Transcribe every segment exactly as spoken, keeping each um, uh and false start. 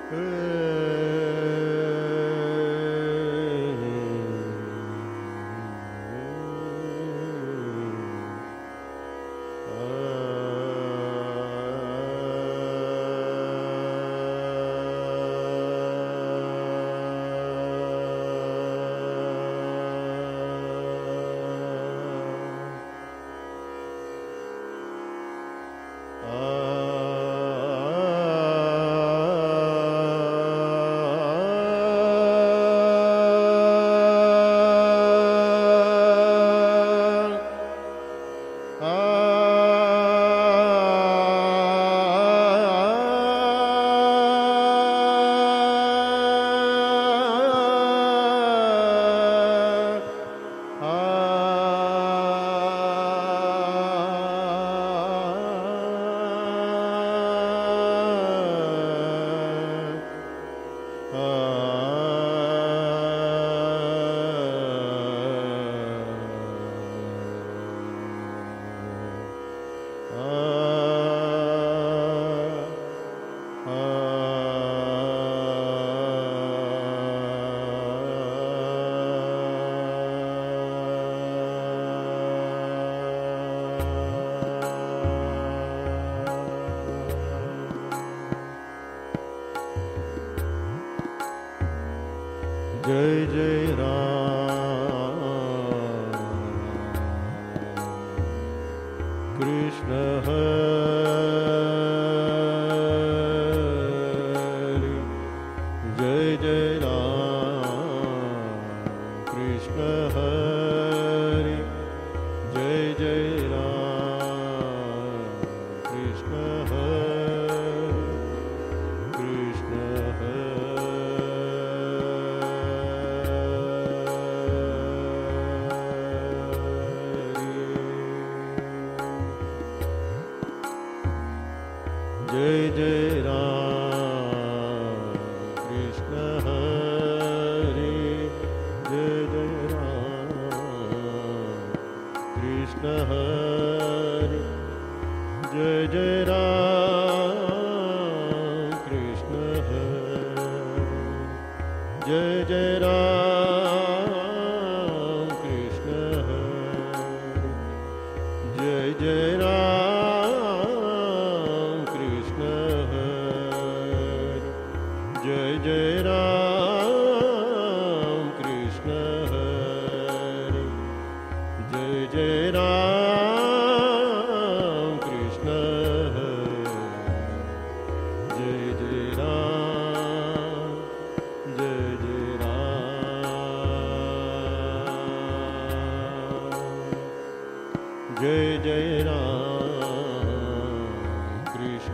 जय जय राम कृष्ण हरि जय जय राम कृष्ण हरि जय जय राम कृष्ण हरि कृष्ण जय जय राम कृष्ण हरि जय जय राम कृष्ण हरि जय जय राम कृष्ण हरि जय जय राम कृष्ण हरि जय जय राम कृष्ण हरि जय जय राम कृष्ण हरि जय जय राम कृष्ण हरि जय जय राम जय जय राम जय जय राम कृष्ण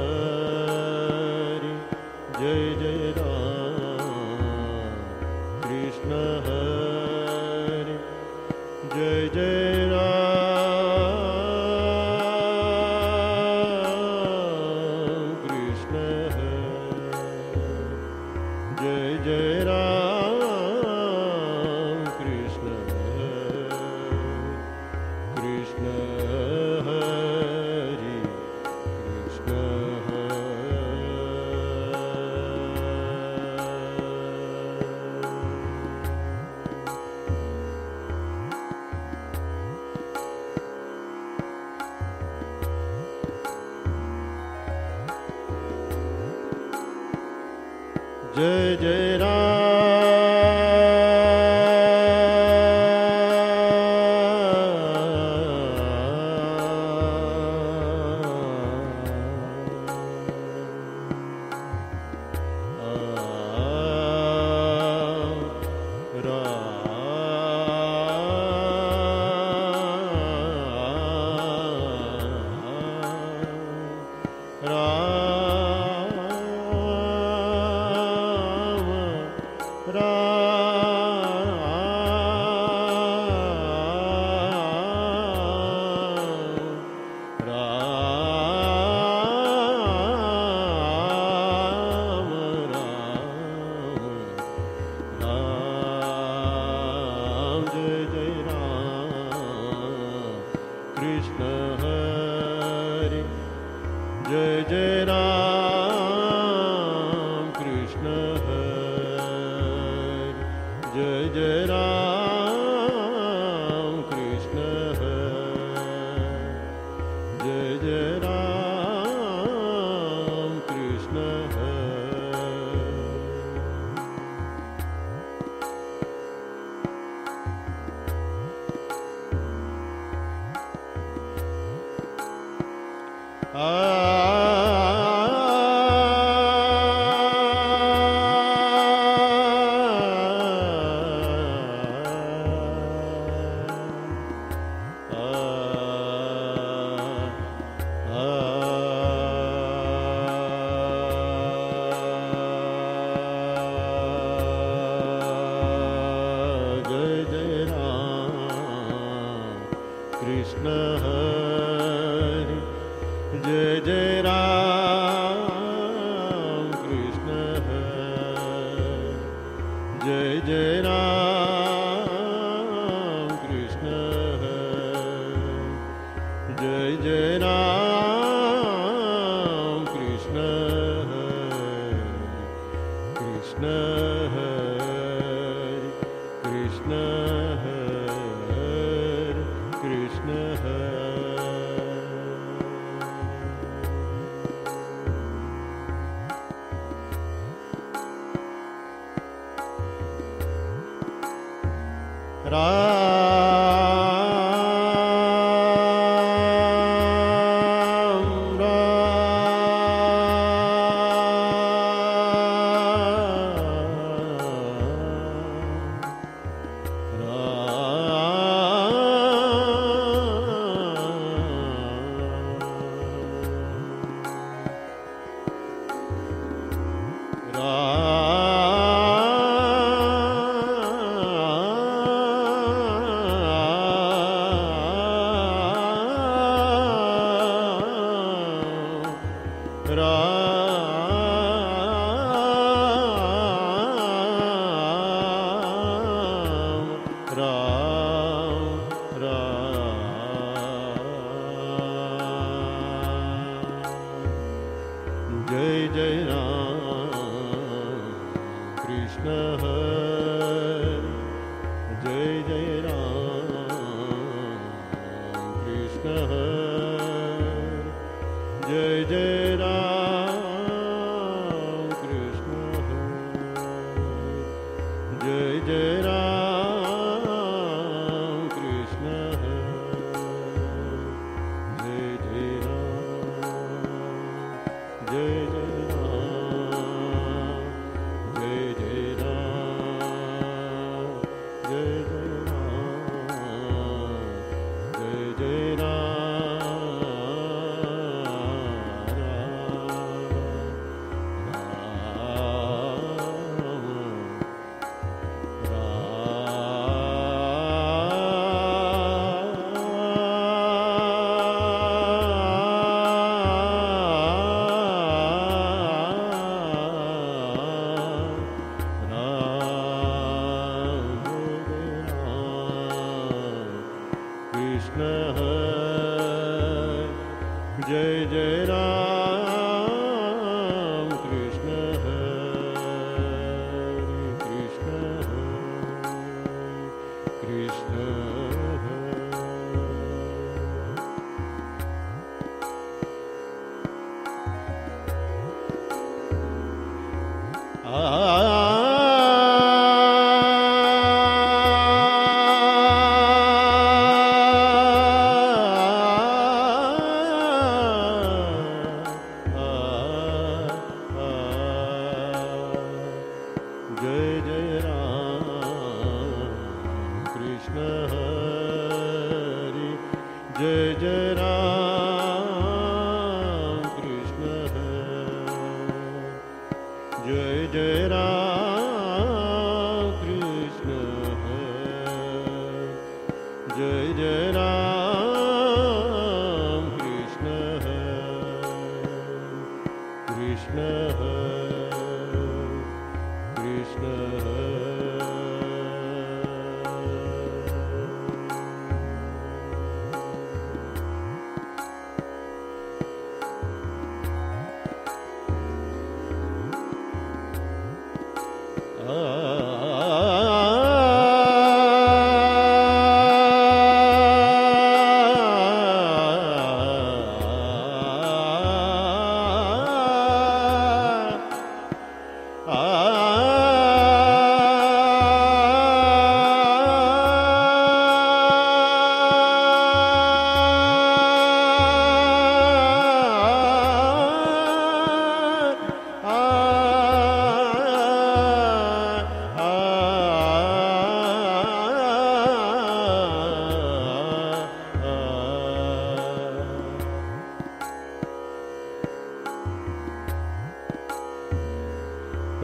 हरि जय जय राम कृष्ण हरि जय जय राम कृष्ण हरि जय जय राम कृष्ण हरि कृष्ण हरि कृष्ण जय जय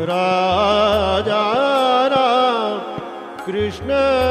राजा राम कृष्ण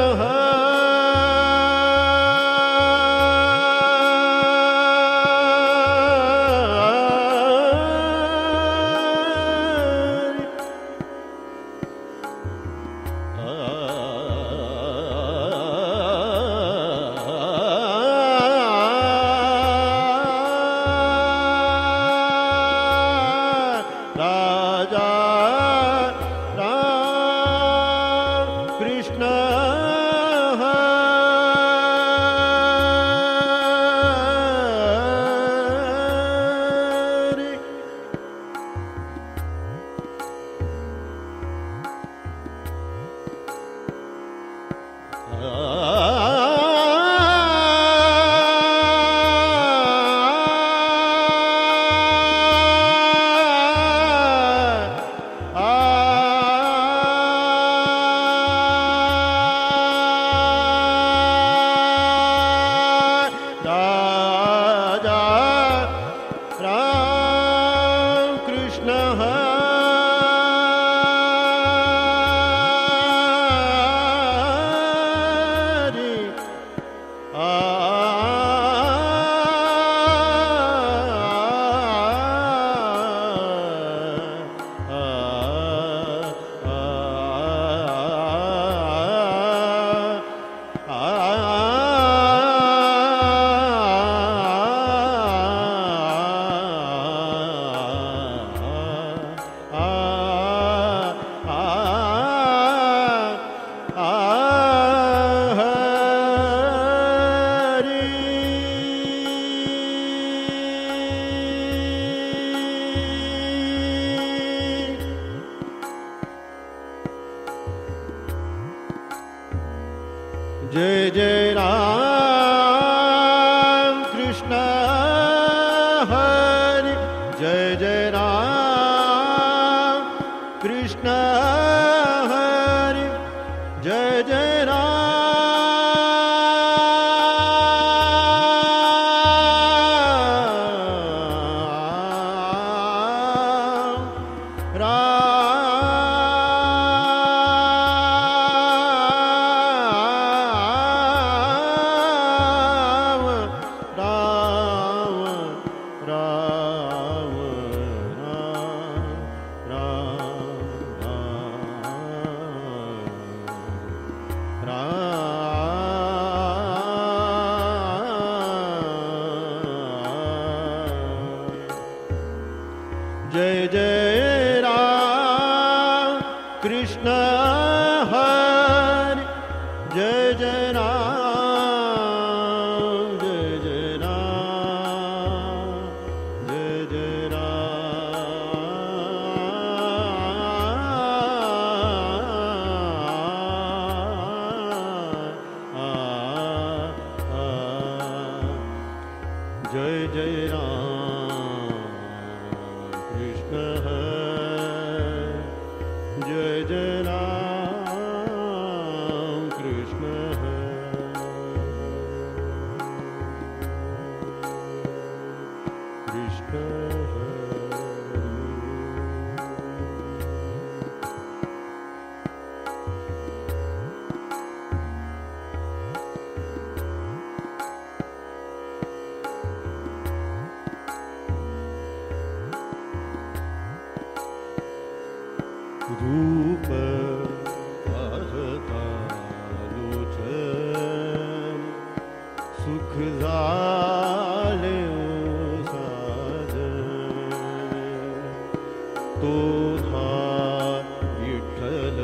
जय जय राम कृष्ण हरि जय जय राम कृष्ण हरि जय जय राम राम जय जय राम कृष्ण हरि जय जय राम जय जय राम जय जय राम जय जय राम कृष्ण हरि जय जय राम कृष्ण हरि कृष्ण रूप लोचन सुख झाले साजन तो था विठ्ठल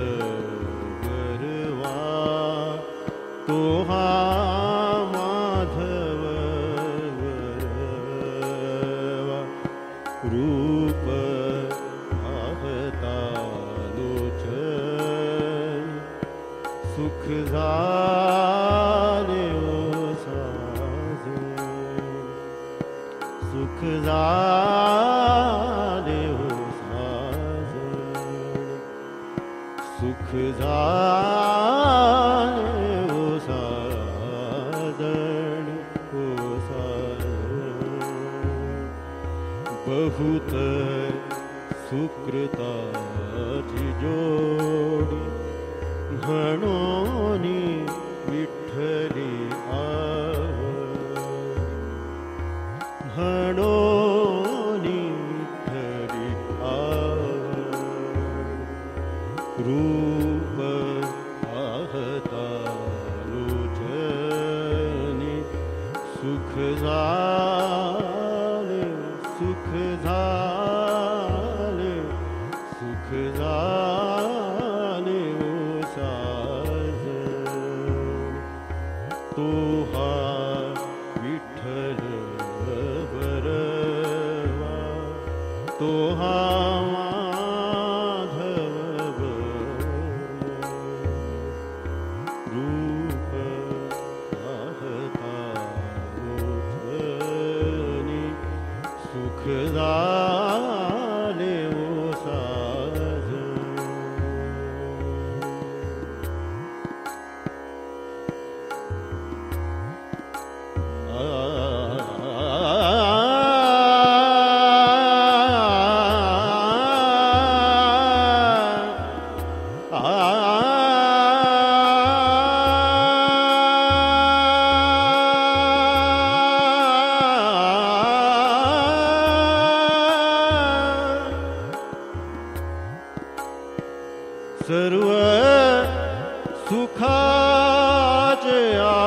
गरवा तो हा माधव गरवा रूप सुख झाले साजन सुख झाले साजन सुख झाले साजन बहुत सुकृताची जोडी म्हणून विठ्ठली आवडी म्हणून विठ्ठली आवडी रूप पाहता लोचनी सुख झाले सुख झाले सुख झाले ओ साजन तो हा विठ्ठल बरवा तो हा माधव रूप पाहता लोचनी सुख झाले ओ साजन सर्व सुखाचे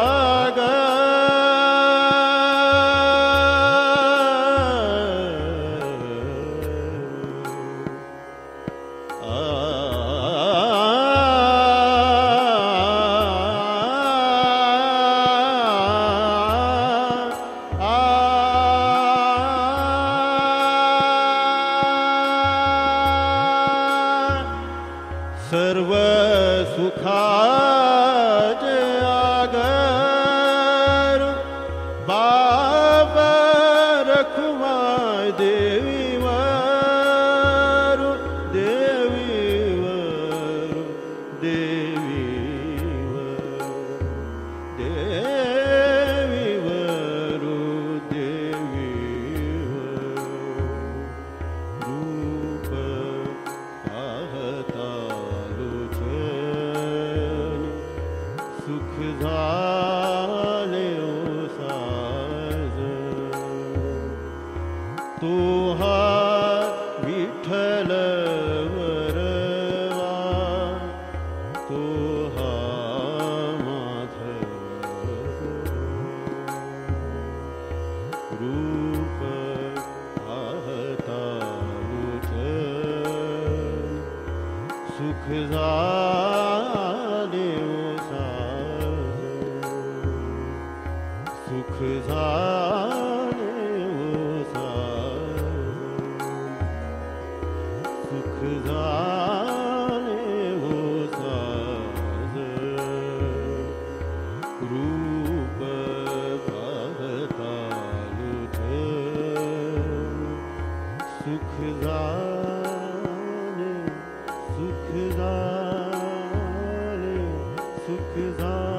सर्व सुखाचे आगर बाप रखुमाय देवीवर देवीवर देवीवर देवीवर देवीवर रूप पाहता सुख झाले ओ साजन तो हा विठ्ठल वरवा तो हा माधव रूप पाहता लोचन सुख झाले ओ सुख झाले ओ साजन सुख झाले ओ साजन रूप पाहता लोचन सुख झाले सुख झाले सुख झाले